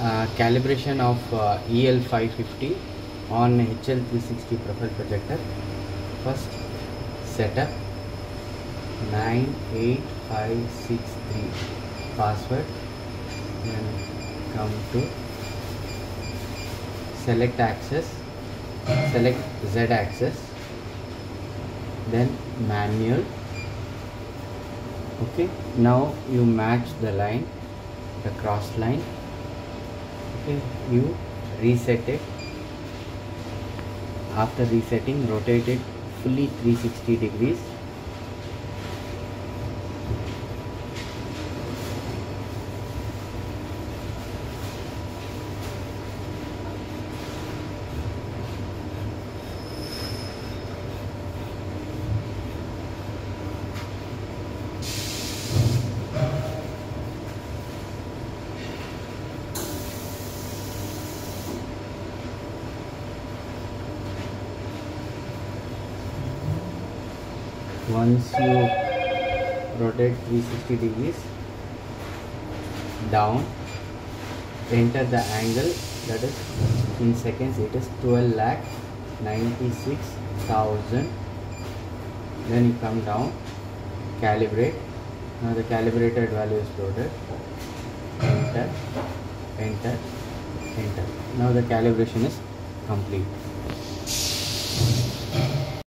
calibration of EL550 on HL360 profile projector. First setup 98563 password, then come to select axis, select Z axis, then manual. Okay, now you match the line, the cross line. Okay, you reset it. After resetting, rotate it fully 360 degrees. Once you rotate 360 degrees down, enter the angle, that is in seconds it is 12,96,000. Then you come down, calibrate. Now the calibrated value is loaded. Enter, enter, enter. Now the calibration is complete.